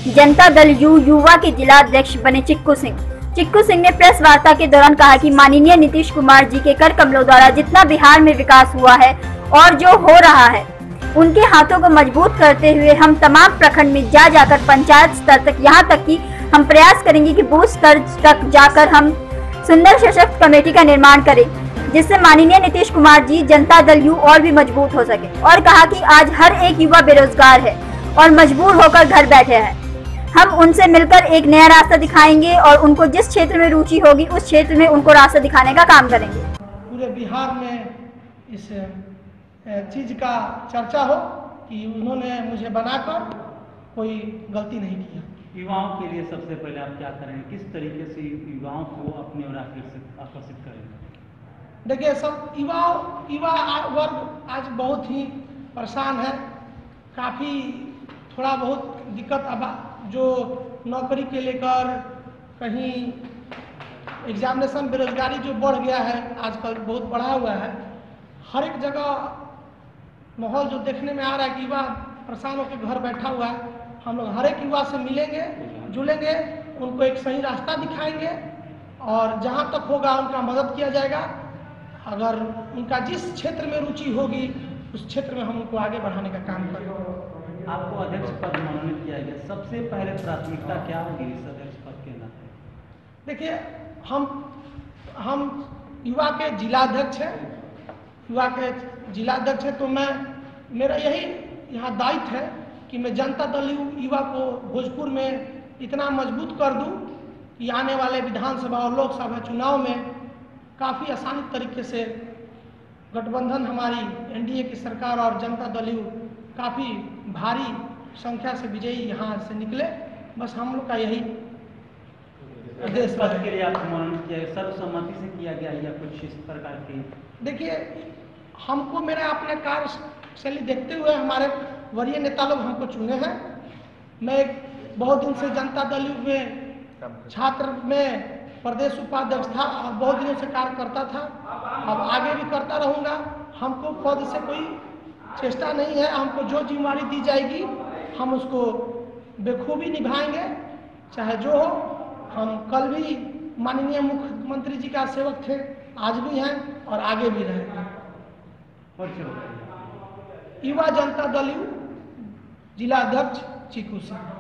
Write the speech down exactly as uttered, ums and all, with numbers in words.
Janata Dal you युवा के जिला अध्यक्ष बने चिक्कू सिंह। चिक्कू सिंह ने प्रेस वार्ता के दौरान कहा कि माननीय नीतीश कुमार जी के कर कमलों द्वारा जितना बिहार में विकास हुआ है और जो हो रहा है, उनके हाथों को मजबूत करते हुए हम तमाम प्रखंड में जा जाकर पंचायत स्तर तक, यहाँ तक कि हम प्रयास करेंगे कि बूथ स्तर तक जाकर हम सुंदर सशक्त कमेटी का निर्माण करें, जिससे माननीय नीतीश कुमार जी जनता दल यू और भी मजबूत हो सके। और कहा कि आज हर एक युवा बेरोजगार है और मजबूर होकर घर बैठे हैं। हम उनसे मिलकर एक नया रास्ता दिखाएंगे और उनको जिस क्षेत्र में रुचि होगी उस क्षेत्र में उनको रास्ता दिखाने का काम करेंगे। पूरे बिहार में इस चीज का चर्चा हो कि उन्होंने मुझे बनाकर कोई गलती नहीं किया। युवाओं के लिए सबसे पहले आप क्या करेंगे, किस तरीके से युवाओं को अपनी ओर आकर्षित करेंगे? देखिए, सब युवा युवा वर्ग आज बहुत ही परेशान है। काफ़ी थोड़ा बहुत दिक्कत अब जो नौकरी के लेकर कहीं एग्जामिनेशन, बेरोजगारी जो बढ़ गया है आजकल, बहुत बढ़ा हुआ है। हर एक जगह माहौल जो देखने में आ रहा है कि युवा परेशान होकर घर बैठा हुआ है। हम लोग हर एक युवा से मिलेंगे, जुड़ेंगे, उनको एक सही रास्ता दिखाएंगे और जहां तक होगा उनका मदद किया जाएगा। अगर उनका जिस क्षेत्र में रुचि होगी उस क्षेत्र में हम उनको आगे बढ़ाने का काम करेंगे। आपको अध्यक्ष पद मनोनीत किया गया, सबसे पहले प्राथमिकता क्या होगी इस अध्यक्ष पद के नाते? देखिए, हम हम युवा के जिलाध्यक्ष हैं, युवा के जिलाध्यक्ष है, तो मैं मेरा यही यहाँ दायित्व है कि मैं जनता दल युवा को भोजपुर में इतना मजबूत कर दूं कि आने वाले विधानसभा और लोकसभा चुनाव में काफ़ी आसानी तरीके से गठबंधन हमारी एनडीए की सरकार और जनता दल यू काफ़ी भारी संख्या से विजयी यहाँ से निकले। बस हम लोग का यही देश पद के लिए आपको मनोनीत किया गया, सर्वसम्मति से किया गया या कुछ इस प्रकार की? देखिए, हमको मेरे अपने कार्यशैली देखते हुए हमारे वरीय नेता लोग हमको चुने हैं। मैं बहुत दिन से जनता दल यू में छात्र में प्रदेश उपाध्यक्ष था और बहुत दिनों से कार्य करता था, अब आगे भी करता रहूँगा। हमको पद से कोई चेष्टा नहीं है। हमको जो जिम्मेदारी दी जाएगी हम उसको बेखूबी निभाएंगे, चाहे जो हो। हम कल भी माननीय मुख्यमंत्री जी का सेवक थे, आज भी हैं और आगे भी रहेंगे। युवा जनता दल यू जिला अध्यक्ष चिक्कू सिंह।